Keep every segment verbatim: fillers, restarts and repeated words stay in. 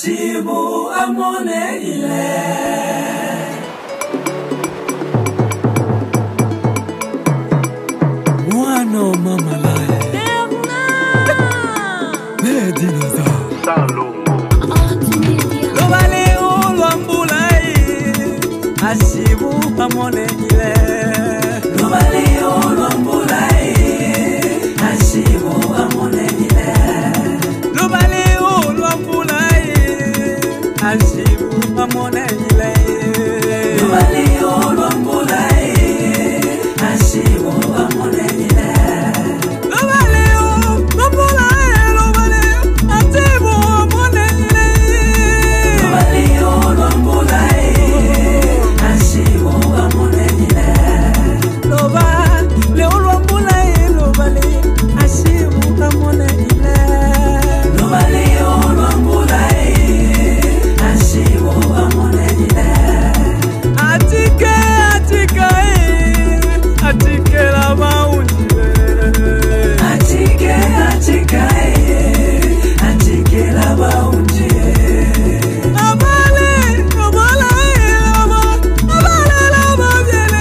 Ashibu amone ile Wano mama lae Medina za Salongo Lobale ulwambulai Ashibu amone ile Lobale ulwambulai Ashibu amone ile Lobale ulwambulai Ashibu amone ile Lobale ulwambulai Ashibu amone ile Lobale ulwambulai Lobale Ashibu amone ile Lobale ulwambulai Ashibu amone ile Lobale ulwambulai Lobale Ashibu amone ile Lobale ulwambulai Ashibu amone ile Atike atike Atike la baunjile Atike atike Atike la baunjile Abale abale abale la baunjile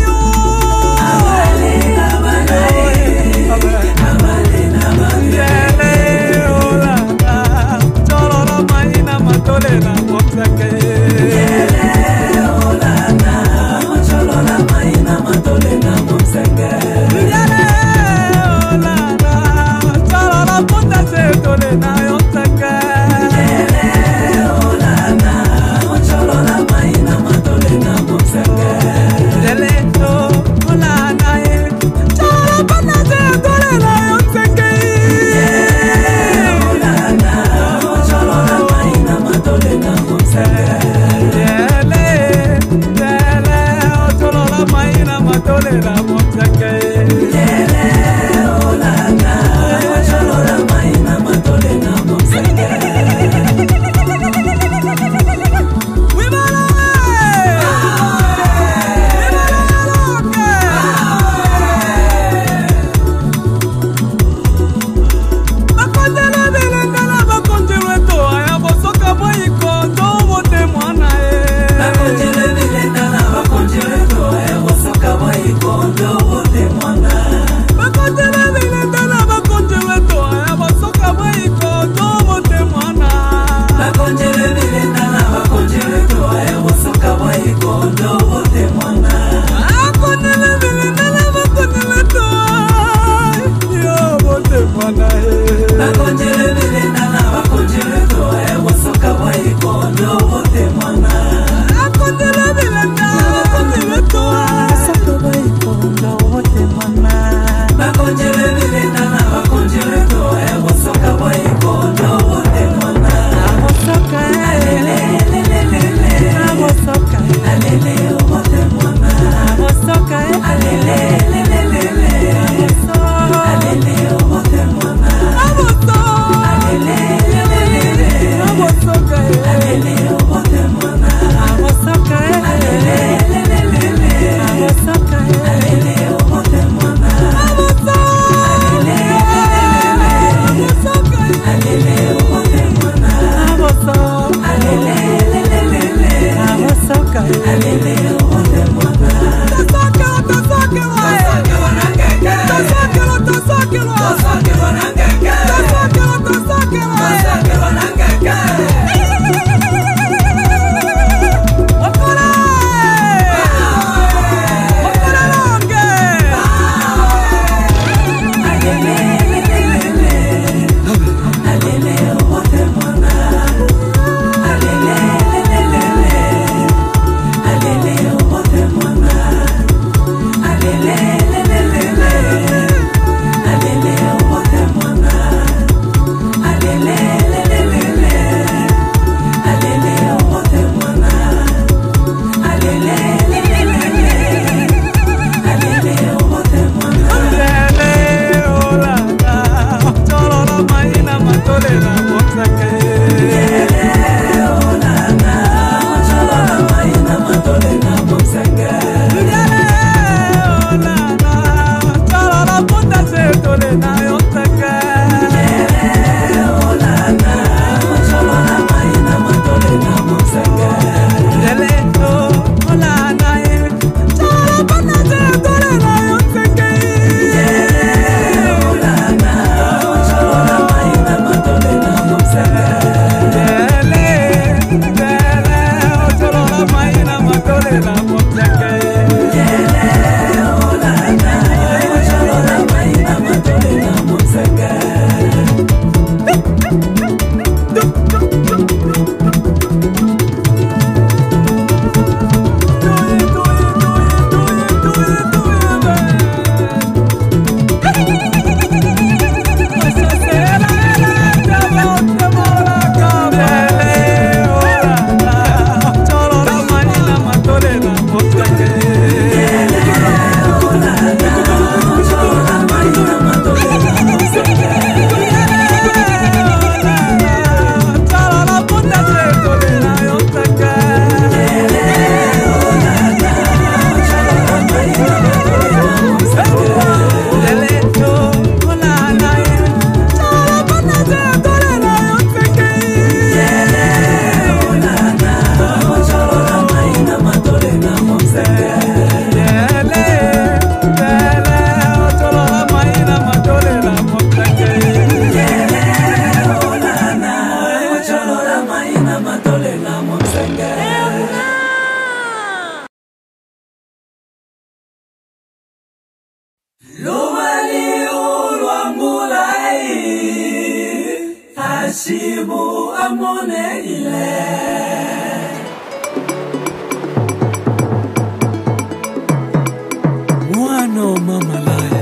Abale abale abale la baunjile Ola cholo la maina matole la monsake Ola na cholo la maina matole la monsake Ola na cholo la punta se tole na yonsake Ola na cholo la maina matole la monsake Ola na cholo la punta se tole na yonsake Ola na cholo la maina matole la monsake Matole la monsake Lele ola na cholo la maina matole la monsake We bala Bakondele bilendala bakondele to aya bosoka boyiko to bote mwana e Bakondele bilendala bakondele to aya bosoka boyiko to bote mwana Bakondele bilendala bakondele to aya bosoka boyiko to bote mwana Bakondele bilendala bakondele to aya bosoka boyiko to bote mwana Bakondele bilendala bakondele to yo bote mwana Bakondele bilendala bakondele to aya bosoka boyiko to bote mwana Bakondele bilendala bakondele to bosoka boyiko to bote mwana Bakondele bilendala bakondele to aya bosoka boyiko to bote mwana Bosoka alele alele bosoka alele bote mwana Bosoka alele alele bosoka alele bote mwana Bosoka alele alele bosoka alele bote mwana Bosoka alele alele bosoka alele bote mwana Bosoka alele alele bosoka alele bote mwana Bosoka alele alele bosoka alele bote mwana Tosoka tosoka tosoka wanangeke Tosoka tosoka tosoka wanangeke Tosoka tosoka tosoka wanangeke Wakora Wakora longe Alele alele alele bote mwana Alele alele alele bote mwana Alele alele Ashibu amone ile Mwano mama lae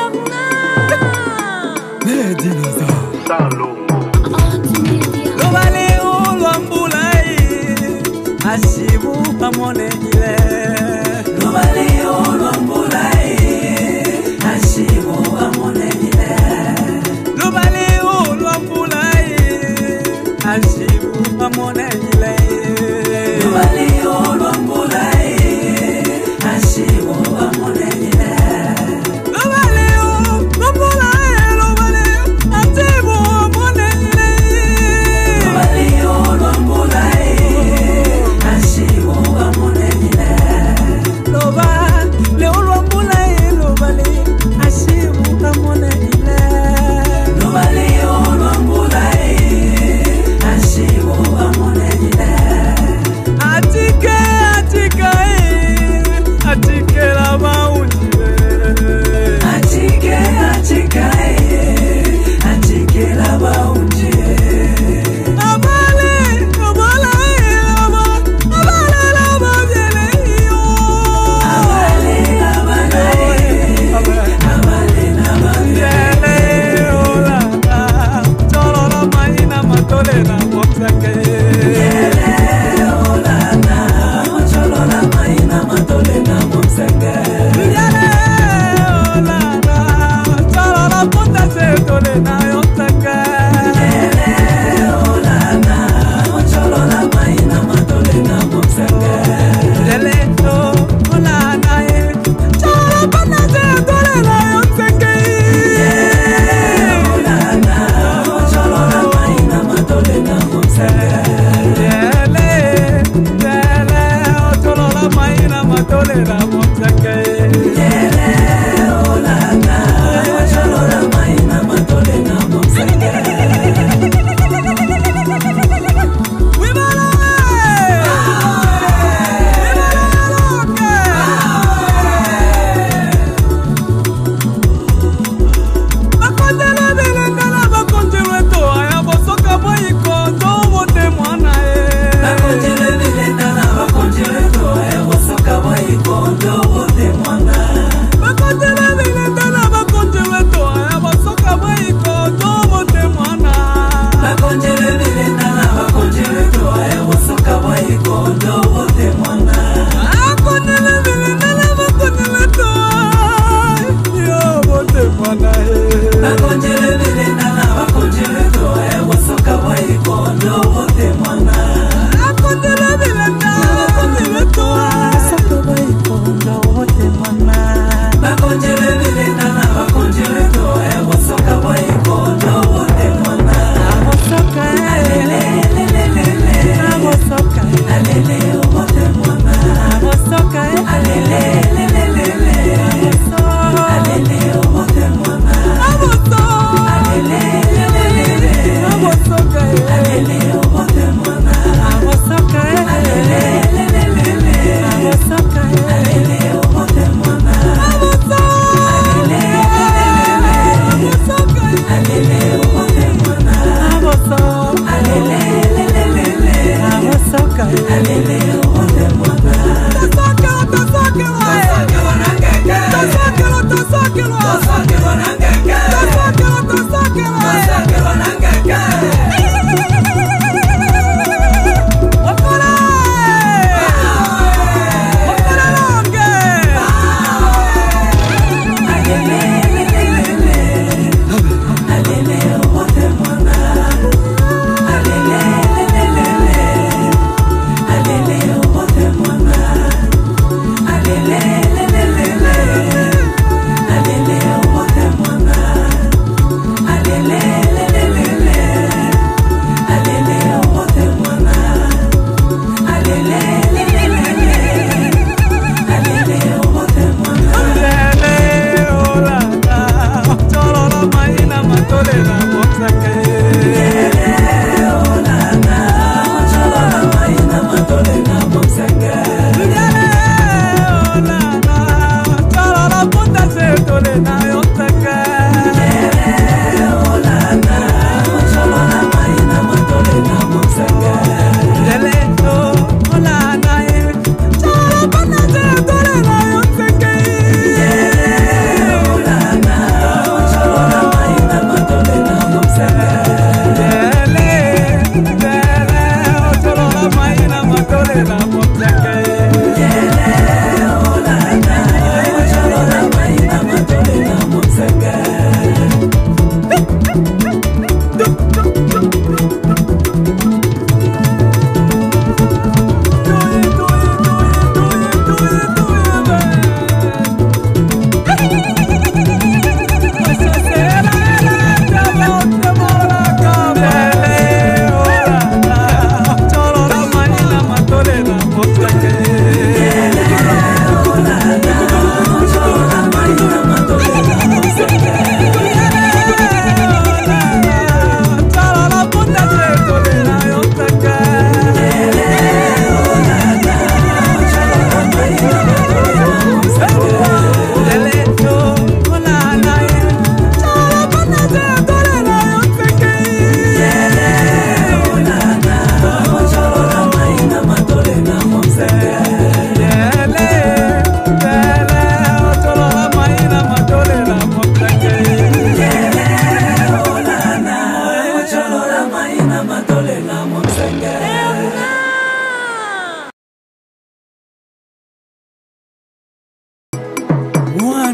Ne dinoza Salomo Lobale ulwambulai Ashibu amone ile Lobale ulwambulai Ashibu amone ile Lobale ulwambulai Ashibu amone ile Lobale ulwambulai Ashibu amone ile Lobale ulwambulai Lobale Ashibu amone ile Lobale ulwambulai Ashibu amone ile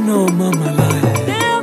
no mama lae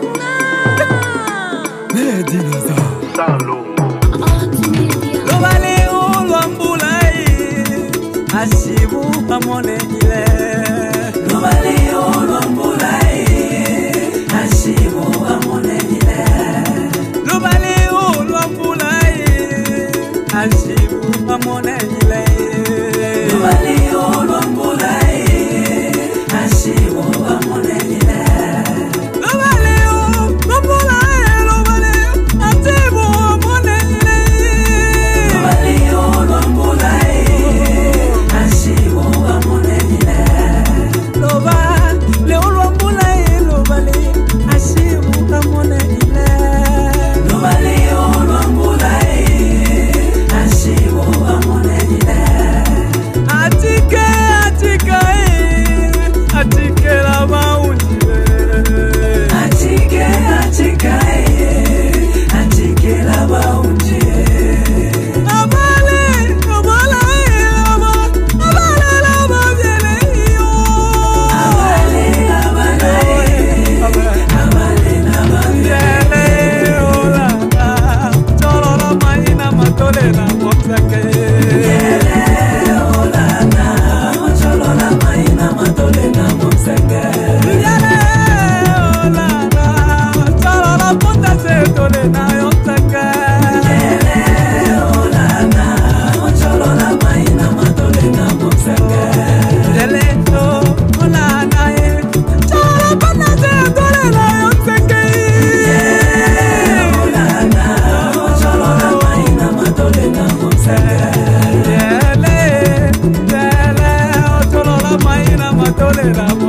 Medina Salo Lobale ulwambulai Ashibu amone ile Lobale ulwambulai Ashibu amone ile Lobale ulwambulai Ashibu amone ile Lobale ulwambulai Ashibu amone ile Lobale ulwambulai Lobale Ashibu amone ile Lobale ulwambulai Ashibu amone ile Lobale ulwambulai Lobale Ashibu amone ile Lobale ulwambulai Ashibu amone ile Atike atike Atike la baunjile Atike atike Atike la baunjile Abale abale abale la baunjile Abale abale Abale la baunjile Ola Cholo la maina matole na motsake Tolera